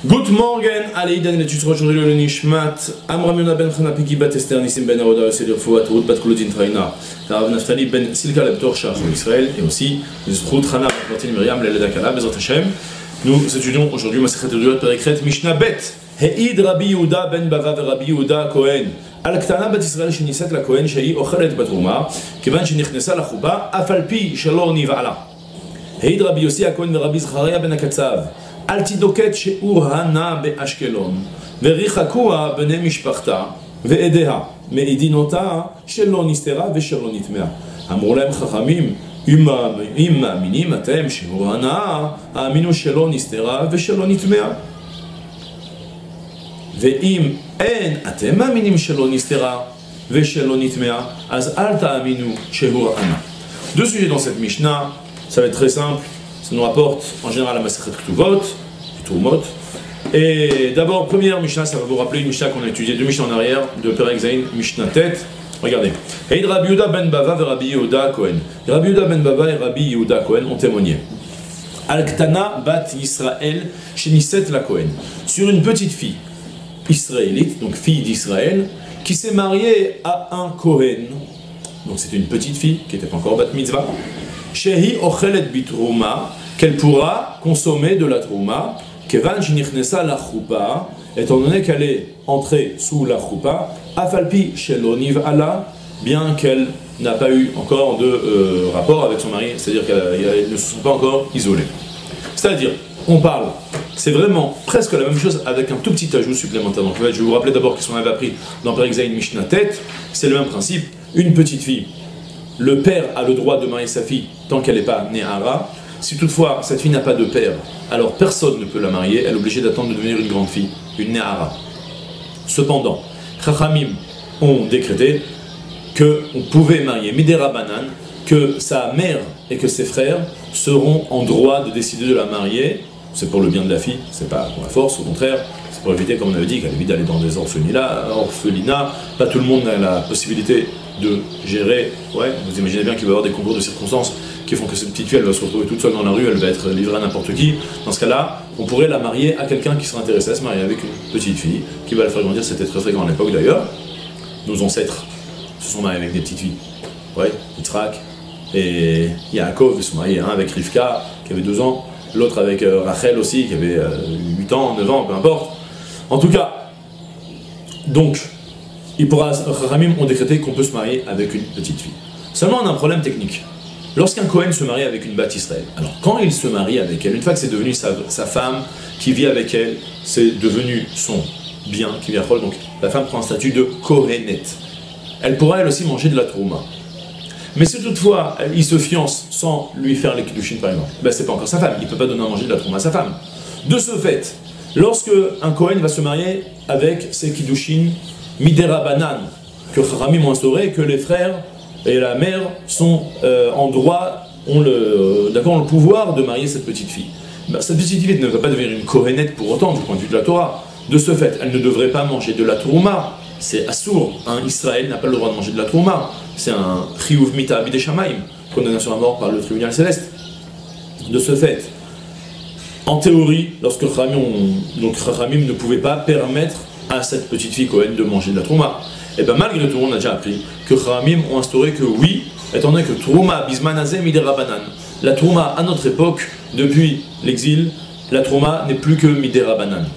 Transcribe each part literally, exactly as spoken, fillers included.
Good morning, allez, Dan, l'étude sera aujourd'hui le Nishmat, Amram Yona ben Chana Piki bat Esther Nissim ben Aroda, Sedir Fouat, Ruth bat Kulodin Traina, Rav Naftali ben Silka Leptor Shach Israël, et aussi Ruth Hana Martin Miriam, Leleda Kala, Bezrat Hashem. Nous étudions aujourd'hui Masechet Yudot Perikret Mishnah Bet, Heid Rabbi Yehuda ben Bava ve Rabbi Yehuda Kohen, Al Ktana bat Israël Shenisat la Kohen, Shei Ochelet bat Ruma, Kevan Shenichnesa la Chuba, Afalpi Shalor Nivala. Heid Rabbi Yossi Kohen ve Rabbi Zacharia ben Akatsav. אל תדוקת שיעור הנה באשקלון, וריחקוה בני משפחתה, ועדיה, מעדינותה שלא נסתרה ושלא נטמעה. אמרו להם חכמים, אם מאמינים אתם שיעור הנה, האמינו שלא נסתרה ושלא נטמעה. ואם אין אתם מאמינים שלא נסתרה ושלא נטמעה, אז אל תאמינו שיעור הנה. Deux sujets dans cette Mishnah, ça va être très simple. Ça nous rapporte en général la Masechet Ktuvot, Trumot. Et d'abord, première Mishnah, ça va vous rappeler une Mishnah qu'on a étudiée deux Mishnah en arrière, de Perek Zayin, Mishnah Tet. Regardez. Eid Rabbi Yehuda ben Bava ve Rabbi Yehuda Kohen. Rabbi Yehuda ben Bava et Rabbi Yehuda Kohen ont témoigné. Al Ktana bat Yisraël Sheniset la Kohen. Sur une petite fille israélite, donc fille d'Israël, qui s'est mariée à un Kohen. Donc c'était une petite fille qui n'était pas encore bat mitzvah. Shehi ochelet bitrouma, qu'elle pourra consommer de la trouma, kevan shenichnesa la choupa, étant donné qu'elle est entrée sous la choupa, afalpi sheloniv ala, bien qu'elle n'a pas eu encore de euh, rapport avec son mari, c'est-à-dire qu'elles ne se sont pas encore isolées. C'est-à-dire, on parle, c'est vraiment presque la même chose avec un tout petit ajout supplémentaire. Donc, je vais vous rappeler d'abord qu'est-ce qu'on avait appris dans Perek Zayin Mishnah Tet, c'est le même principe, une petite fille. Le père a le droit de marier sa fille tant qu'elle n'est pas née Hara. Si toutefois cette fille n'a pas de père, alors personne ne peut la marier, elle est obligée d'attendre de devenir une grande fille, une née Hara. Cependant, Chachamim ont décrété qu'on pouvait marier Midera Banan, que sa mère et que ses frères seront en droit de décider de la marier. C'est pour le bien de la fille, c'est pas pour la force, au contraire, c'est pour éviter, comme on avait dit, qu'elle évite d'aller dans des orphelinats, orphelinats. Pas tout le monde a la possibilité de gérer, ouais, vous imaginez bien qu'il va y avoir des concours de circonstances qui font que cette petite fille, elle va se retrouver toute seule dans la rue, elle va être livrée à n'importe qui. Dans ce cas-là, on pourrait la marier à quelqu'un qui serait intéressé à se marier avec une petite fille, qui va la faire grandir. C'était très fréquent à l'époque d'ailleurs. Nos ancêtres se sont mariés avec des petites filles. Ouais, Yitzhak et Yaakov, ils se sont mariés, un avec Rivka, qui avait deux ans, l'autre avec euh, Rachel aussi, qui avait euh, huit ans, neuf ans, peu importe. En tout cas, donc, il pourra, Chachamim ont décrété qu'on peut se marier avec une petite fille. Seulement, on a un problème technique. Lorsqu'un Kohen se marie avec une Bat Israël, alors quand il se marie avec elle, une fois que c'est devenu sa, sa femme qui vit avec elle, c'est devenu son bien qui vient donc la femme prend un statut de Kohenet. Elle pourra elle aussi manger de la trouma. Mais si toutefois il se fiance sans lui faire les kiddushin par exemple, ben c'est pas encore sa femme, il ne peut pas donner à manger de la trouma à sa femme. De ce fait, lorsque un Kohen va se marier avec ses kiddushin Midera Banan, que Chachamim ont instauré, que les frères et la mère sont euh, en droit, ont le, euh, d'accord, le pouvoir de marier cette petite fille. Ben, cette petite fille ne va pas devenir une Kohenet pour autant, du point de vue de la Torah. De ce fait, elle ne devrait pas manger de la trouma. C'est assour. Un Israël n'a pas le droit de manger de la trouma. C'est un chiyuv mita abidei shamayim, condamnation à mort par le tribunal céleste. De ce fait, en théorie, lorsque Chachamim, donc Chachamim ne pouvait pas permettre à cette petite fille Kohen de manger de la trouma. Et bien malgré tout, on a déjà appris que Chachamim ont instauré que oui, étant donné que trouma bismanazé midera banan, la trouma à notre époque, depuis l'exil, la trouma n'est plus que midera banan.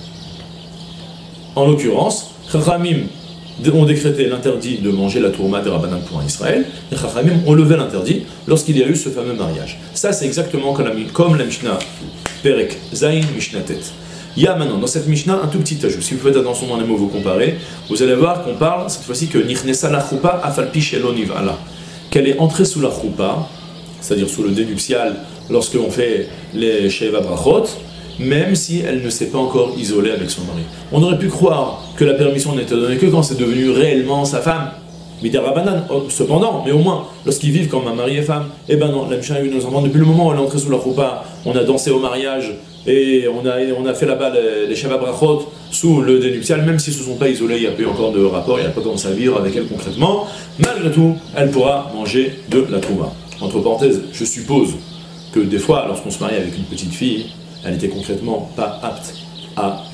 En l'occurrence, Chachamim ont décrété l'interdit de manger la trouma de Rabbanan pour un Israël, et Chachamim ont levé l'interdit lorsqu'il y a eu ce fameux mariage. Ça, c'est exactement comme la, comme la Mishnah Perek Zayin Mishnah Tet. Il y a maintenant dans cette Mishnah un tout petit ajout. Si vous faites attention dans les mots, vous comparez, vous allez voir qu'on parle cette fois-ci que Nichnesa la choupa afalpi sheloniv ala, qu'elle est entrée sous la choupa, c'est-à-dire sous le dénuptial, lorsqu'on fait les Sheva Brachot, même si elle ne s'est pas encore isolée avec son mari. On aurait pu croire que la permission n'était donnée que quand c'est devenu réellement sa femme. Midera Banan, cependant, mais au moins, lorsqu'ils vivent comme un mari et femme, eh ben non, la Mishnah a eu nos enfants depuis le moment où elle est entrée sous la choupa, on a dansé au mariage, et on a, on a fait là-bas les, les Sheva Brachot sous le dénuptial, même s'ils ne se sont pas isolés, il n'y a pas eu encore de rapport, il n'a pas commencé à vivre avec elle concrètement, malgré tout, elle pourra manger de la trouma. Entre parenthèses, je suppose que des fois, lorsqu'on se marie avec une petite fille, elle n'était concrètement pas apte à vivre.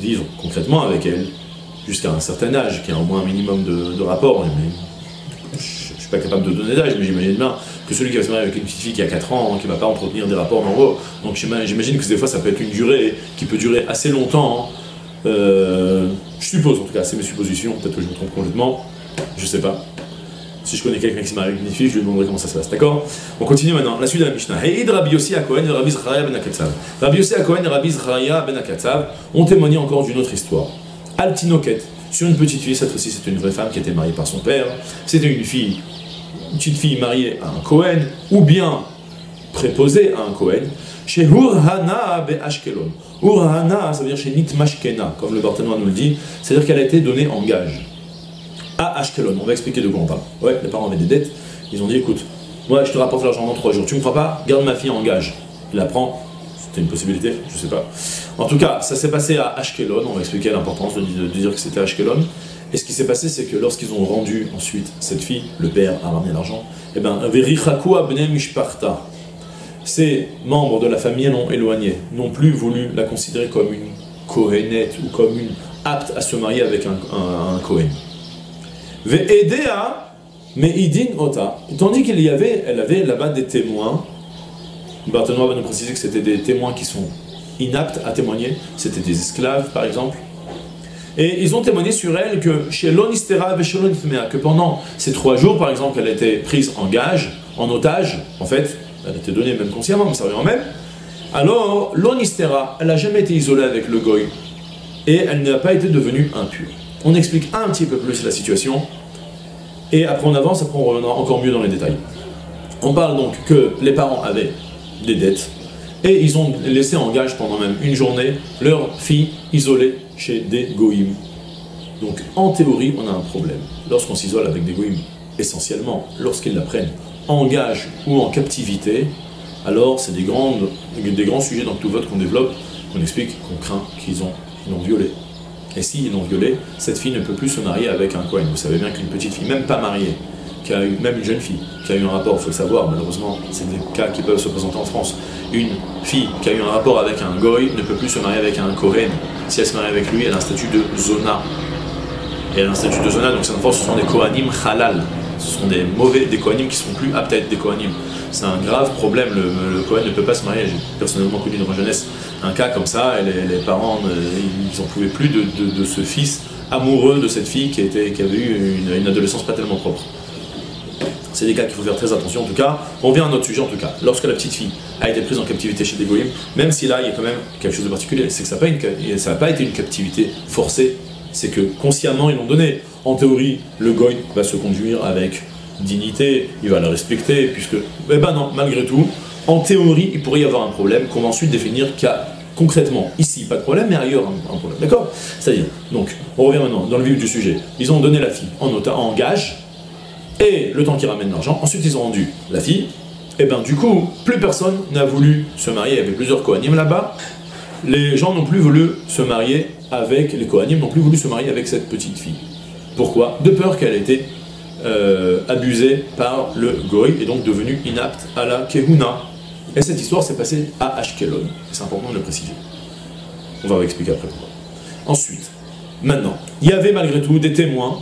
vivre concrètement avec elle jusqu'à un certain âge, qui a au moins un minimum de, de rapport. Mais je ne suis pas capable de donner d'âge, mais j'imagine bien que celui qui va se marier avec une petite fille qui a quatre ans, hein, qui ne va pas entretenir des rapports normaux, donc j'imagine que des fois ça peut être une durée qui peut durer assez longtemps. Hein. Euh, je suppose, en tout cas, c'est mes suppositions, peut-être que je me trompe complètement, je sais pas. Si je connais quelqu'un qui se marie avec une fille, je lui demanderai comment ça se passe, d'accord? On continue maintenant, la suite de la Mishnah. Heïd Rabbi Yossi HaKohen et Rabbi Zechariah ben Akatsav. Rabbi Yossi HaKohen et Rabbi Zechariah ben Akatsav ont témoigné encore d'une autre histoire. Altinoket, sur une petite fille, cette fois-ci c'était une vraie femme qui était mariée par son père. C'était une fille, une petite fille mariée à un Kohen, ou bien préposée à un Kohen, chez Hurhana be Ashkelon. Hurhana, ça veut dire chez Nitmashkena, comme le Barthénois nous le dit, c'est-à-dire qu'elle a été donnée en gage. À Ashkelon, on va expliquer de quoi on parle. Ouais, les parents avaient des dettes, ils ont dit écoute, moi je te rapporte l'argent dans trois jours, tu me crois pas, garde ma fille en gage. Il la prend, c'était une possibilité, je sais pas. En tout cas, ça s'est passé à Ashkelon, on va expliquer l'importance de, de, de dire que c'était Ashkelon. Et ce qui s'est passé, c'est que lorsqu'ils ont rendu ensuite cette fille, le père a ramené l'argent, et bien, Verichaku abne mishparta, ces membres de la famille non éloignés n'ont plus voulu la considérer comme une Kohenette ou comme une apte à se marier avec un, un, un Kohen. Ve'edea me'idin ota. Tandis qu'il y avait, elle avait là-bas des témoins. Barthénois va nous préciser que c'était des témoins qui sont inaptes à témoigner. C'était des esclaves, par exemple. Et ils ont témoigné sur elle que chez l'onistera ve'shelon itmea, que pendant ces trois jours, par exemple, qu'elle était prise en gage, en otage, en fait, elle était donnée même consciemment, mais ça revient en même. Alors, l'onistera, elle n'a jamais été isolée avec le goy. Et elle n'a pas été devenue impure. On explique un petit peu plus la situation, et après on avance, après on reviendra encore mieux dans les détails. On parle donc que les parents avaient des dettes, et ils ont laissé en gage pendant même une journée leur fille isolée chez des goïms. Donc en théorie, on a un problème. Lorsqu'on s'isole avec des goïms, essentiellement, lorsqu'ils la prennent en gage ou en captivité, alors c'est des, grandes, des grands sujets dans tout vote qu'on développe, qu'on explique, qu'on craint qu'ils ont, qu'ils l'ont violé. Et s'ils l'ont violée, cette fille ne peut plus se marier avec un Kohen. Vous savez bien qu'une petite fille, même pas mariée, qui a eu, même une jeune fille, qui a eu un rapport, il faut le savoir, malheureusement, c'est des cas qui peuvent se présenter en France. Une fille qui a eu un rapport avec un Goy ne peut plus se marier avec un Kohen. Si elle se marie avec lui, elle a un statut de Zona. Et elle a un statut de Zona, donc cette fois, ce sont des Kohanim halal. Ce sont des mauvais, des Kohanim qui ne sont plus aptes à être des Kohanim. C'est un grave problème, le, le Kohen ne peut pas se marier. J'ai personnellement connu dans ma jeunesse un cas comme ça, et les, les parents, ils n'en pouvaient plus de, de, de ce fils amoureux de cette fille qui, était, qui avait eu une, une adolescence pas tellement propre. C'est des cas qu'il faut faire très attention en tout cas. On revient à notre sujet en tout cas. Lorsque la petite fille a été prise en captivité chez des goïms, même si là il y a quand même quelque chose de particulier, c'est que ça n'a pas été une captivité forcée, c'est que consciemment ils l'ont donné. En théorie, le goïm va se conduire avec dignité, il va la respecter, puisque, eh ben non, malgré tout, en théorie, il pourrait y avoir un problème qu'on va ensuite définir qu'il y a concrètement, ici, pas de problème, mais ailleurs, un, un problème. D'accord? C'est-à-dire, donc, on revient maintenant dans le vif du sujet. Ils ont donné la fille en, nota, en gage, et le temps qu'ils ramènent l'argent, ensuite ils ont rendu la fille, et bien du coup, plus personne n'a voulu se marier, il y avait plusieurs Kohanim là-bas, les gens n'ont plus voulu se marier avec, les Kohanim n'ont plus voulu se marier avec cette petite fille. Pourquoi? De peur qu'elle ait été euh, abusée par le Goy, et donc devenue inapte à la Kehuna. Et cette histoire s'est passée à Ashkelon, c'est important de le préciser. On va expliquer après pourquoi. Ensuite, maintenant, il y avait malgré tout des témoins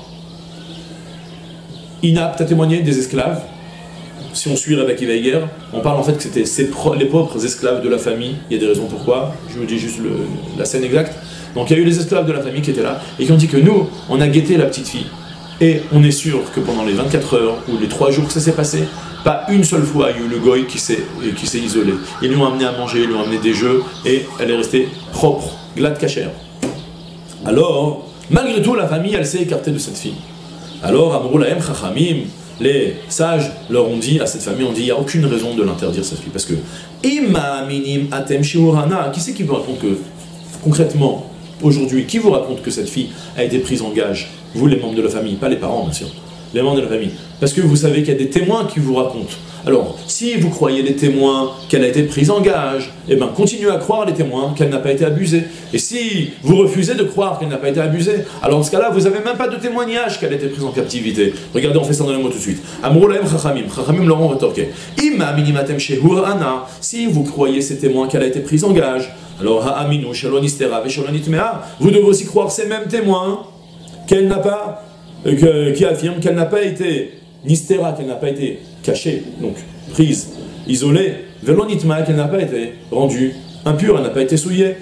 inaptes à témoigner, des esclaves. Si on suit Rebecca Weiger, on parle en fait que c'était les propres esclaves de la famille. Il y a des raisons pourquoi, je vous dis juste le, la scène exacte. Donc il y a eu les esclaves de la famille qui étaient là et qui ont dit que nous, on a guetté la petite fille. Et on est sûr que pendant les vingt-quatre heures ou les trois jours que ça s'est passé, pas une seule fois il y a eu le goy qui s'est qui s'est isolé. Ils lui ont amené à manger, ils lui ont amené des jeux et elle est restée propre, glade cachère. Alors, malgré tout, la famille, elle s'est écartée de cette fille. Alors, Amrou Lahem Chachamim, les sages leur ont dit, à cette famille, on dit, il n'y a aucune raison de l'interdire, cette fille. Parce que, Imma minim atem shiurana, qui c'est qui vous raconte que, concrètement, aujourd'hui, qui vous raconte que cette fille a été prise en gage? Vous, les membres de la famille, pas les parents, bien sûr. Les membres de la famille. Parce que vous savez qu'il y a des témoins qui vous racontent. Alors, si vous croyez les témoins qu'elle a été prise en gage, eh bien, continuez à croire les témoins qu'elle n'a pas été abusée. Et si vous refusez de croire qu'elle n'a pas été abusée, alors dans ce cas-là, vous n'avez même pas de témoignage qu'elle a été prise en captivité. Regardez, on fait ça dans les mots tout de suite. Amroulahem Chachamim, Chachamim leur ont rétorqué. Imma minimatem shehur ana, si vous croyez ces témoins qu'elle a été prise en gage, Alors, ha'aminu shelo nistera veshelo nitmea, vous devez aussi croire ces mêmes témoins qu'elle n'a pas, euh, que, qui affirment qu'elle n'a pas été nistera, qu'elle n'a pas été cachée, donc prise, isolée, velo nitmea, qu'elle n'a pas été rendue impure, elle n'a pas été souillée.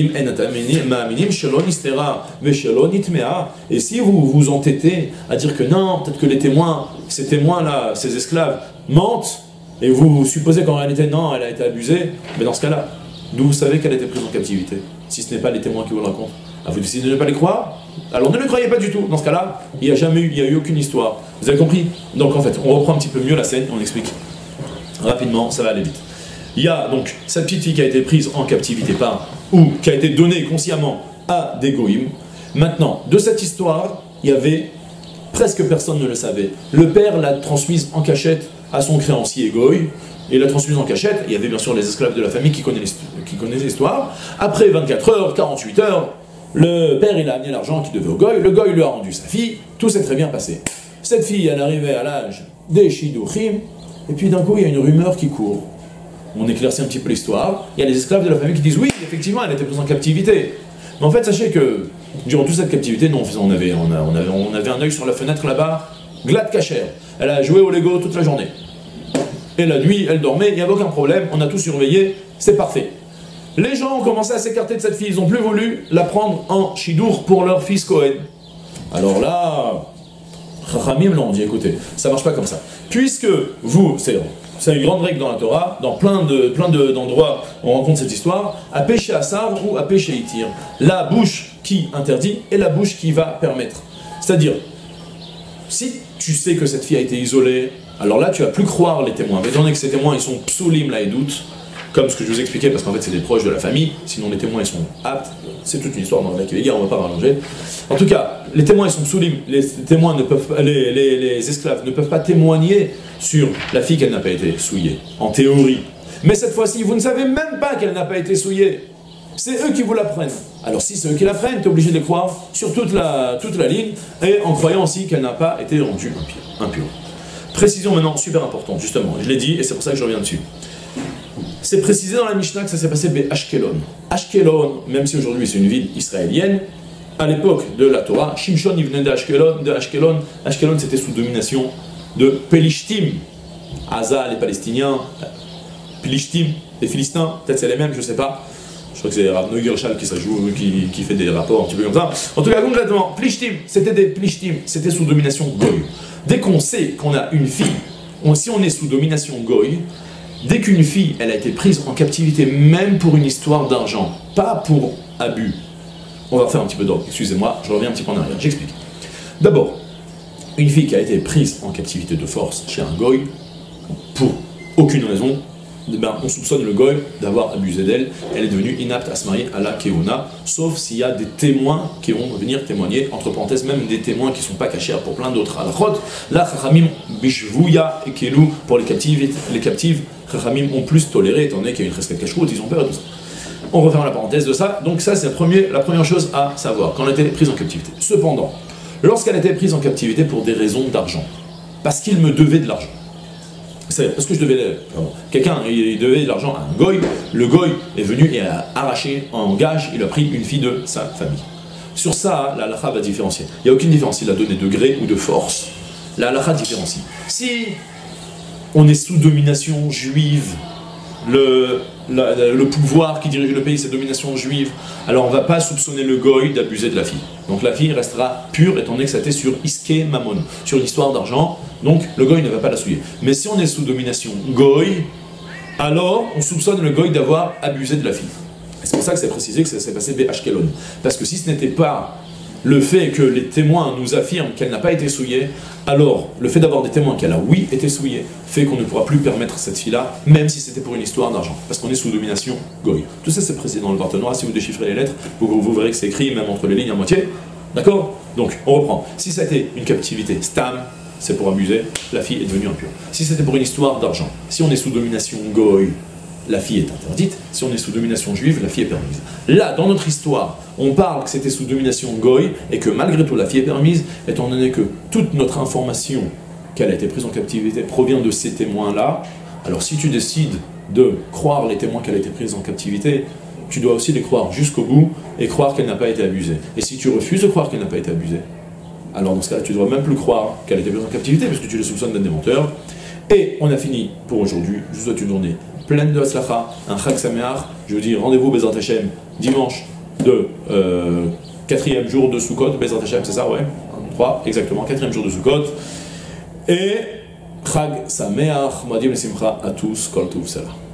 Et si vous vous entêtez à dire que non, peut-être que les témoins, ces témoins-là, ces esclaves, mentent, et vous supposez qu'en réalité, non, elle a été abusée, mais dans ce cas-là, d'où vous savez qu'elle a été prise en captivité, si ce n'est pas les témoins qui vous le racontent? Ah, vous décidez de ne pas les croire? Alors ne les croyez pas du tout. Dans ce cas-là, il n'y a jamais eu, il n'y a eu aucune histoire. Vous avez compris? Donc en fait, on reprend un petit peu mieux la scène, on explique rapidement, ça va aller vite. Il y a donc cette petite fille qui a été prise en captivité par, ou qui a été donnée consciemment à des goïms. Maintenant, de cette histoire, il y avait, presque personne ne le savait. Le père l'a transmise en cachette à son créancier goï, et l'a transmise en cachette. Il y avait bien sûr les esclaves de la famille qui connaissaient, qui connaissaient l'histoire. Après vingt-quatre heures, quarante-huit heures, le père il a amené l'argent qu'il devait au goï, le goï lui a rendu sa fille, tout s'est très bien passé. Cette fille, elle arrivait à l'âge des Shidduchim, et puis d'un coup, il y a une rumeur qui court. On éclaircit un petit peu l'histoire. Il y a les esclaves de la famille qui disent oui, effectivement, elle était prise en captivité. Mais en fait, sachez que durant toute cette captivité, nous, on avait, on a, on avait, on avait un œil sur la fenêtre là-bas, glad cachère. Elle a joué au Lego toute la journée. Et la nuit, elle dormait, il n'y avait aucun problème, on a tout surveillé, c'est parfait. Les gens ont commencé à s'écarter de cette fille, ils n'ont plus voulu la prendre en Shidour pour leur fils Cohen. Alors là, Chachamim l'ont dit, écoutez, ça marche pas comme ça. Puisque vous, c'est c'est une grande règle dans la Torah, dans plein de plein de, d'endroits où on rencontre cette histoire, à péché à Sarv ou à péché Itir. La bouche qui interdit et la bouche qui va permettre. C'est-à-dire, si tu sais que cette fille a été isolée, alors là tu vas plus croire les témoins. Mais étant donné que ces témoins ils sont psoulim la doute, comme ce que je vous expliquais, parce qu'en fait c'est des proches de la famille, sinon les témoins ils sont aptes, c'est toute une histoire dans laquelle on ne va pas rallonger. En tout cas, les témoins ils sont psoulim, les témoins ne peuvent pas, les, les, les esclaves ne peuvent pas témoigner sur la fille qu'elle n'a pas été souillée, en théorie. Mais cette fois-ci, vous ne savez même pas qu'elle n'a pas été souillée. C'est eux qui vous la prennent. Alors si c'est eux qui la prennent, tu es obligé de les croire sur toute la, toute la ligne, et en croyant aussi qu'elle n'a pas été rendue impure. Précision maintenant super importante, justement, je l'ai dit, et c'est pour ça que je reviens dessus. C'est précisé dans la Mishnah que ça s'est passé à Ashkelon. Ashkelon, même si aujourd'hui c'est une ville israélienne, à l'époque de la Torah, Shimshon il venait d'Ashkelon, de Ashkelon. Ashkelon c'était sous domination de Pelishtim. Haza, les Palestiniens, Pelishtim, les Philistins, peut-être c'est les mêmes, je sais pas. Je crois que c'est Rav Neugershal qui, qui, qui fait des rapports un petit peu comme ça. En tout cas, concrètement, Pelishtim, c'était des Pelishtim, c'était sous domination Goy. Dès qu'on sait qu'on a une fille, on, si on est sous domination Goy, dès qu'une fille, elle a été prise en captivité, même pour une histoire d'argent, pas pour abus, on va faire un petit peu d'ordre, excusez-moi, je reviens un petit peu en arrière, j'explique. D'abord, une fille qui a été prise en captivité de force chez un goy, pour aucune raison, ben, on soupçonne le goy d'avoir abusé d'elle, elle est devenue inapte à se marier à la Keuna, sauf s'il y a des témoins qui vont venir témoigner, entre parenthèses, même des témoins qui ne sont pas cachés pour plein d'autres halachot. Là, Chachamim bishvuya et Kelou, pour les captives, les captives, Chachamim ont plus toléré, étant donné qu'il y a une respect cacheroute, ils ont peur et tout ça. On referme la parenthèse de ça, donc ça c'est la première, la première chose à savoir, quand elle a été prise en captivité. Cependant, lorsqu'elle a été prise en captivité pour des raisons d'argent, parce qu'il me devait de l'argent, c'est parce que je devais, quelqu'un il devait de l'argent à un goy, le goy est venu et a arraché en gage, il a pris une fille de sa famille. Sur ça, la halakha va différencier. Il n'y a aucune différence, il a donné de gré ou de force. La halakha différencie. Si on est sous domination juive, le, la, le pouvoir qui dirige le pays, c'est domination juive, alors on ne va pas soupçonner le goy d'abuser de la fille. Donc la fille restera pure, étant donné que ça a été sur Iske Mamon, sur une histoire d'argent, donc le goy ne va pas la souiller. Mais si on est sous domination goy, alors on soupçonne le goy d'avoir abusé de la fille. Et c'est pour ça que c'est précisé que ça s'est passé à Ashkelon. Parce que si ce n'était pas le fait que les témoins nous affirment qu'elle n'a pas été souillée, alors le fait d'avoir des témoins qu'elle a, oui, été souillée, fait qu'on ne pourra plus permettre cette fille-là, même si c'était pour une histoire d'argent, parce qu'on est sous domination goy. Tout ça c'est précisé dans le Barthénois, si vous déchiffrez les lettres, vous, vous verrez que c'est écrit même entre les lignes à moitié, d'accord? Donc, on reprend. Si ça a été une captivité stam, c'est pour abuser, la fille est devenue impure. Si c'était pour une histoire d'argent, si on est sous domination goy, la fille est interdite. Si on est sous domination juive, la fille est permise. Là, dans notre histoire, on parle que c'était sous domination goy et que malgré tout, la fille est permise, étant donné que toute notre information qu'elle a été prise en captivité provient de ces témoins-là. Alors, si tu décides de croire les témoins qu'elle a été prise en captivité, tu dois aussi les croire jusqu'au bout et croire qu'elle n'a pas été abusée. Et si tu refuses de croire qu'elle n'a pas été abusée, alors dans ce cas-là, tu ne dois même plus croire qu'elle a été prise en captivité parce que tu les soupçonnes d'être des menteurs. Et on a fini pour aujourd'hui. Je vous souhaite une journée pleine de Hatzlacha, un Chag Sameach. Je vous dis rendez-vous Bezrat Hashem dimanche de euh, quatrième jour de Sukkot. Bezrat Hashem, c'est ça, ouais, trois, exactement, quatrième jour de Sukkot. Et Chag Sameach, Moadim Simcha à tous, Kol Tov Salah.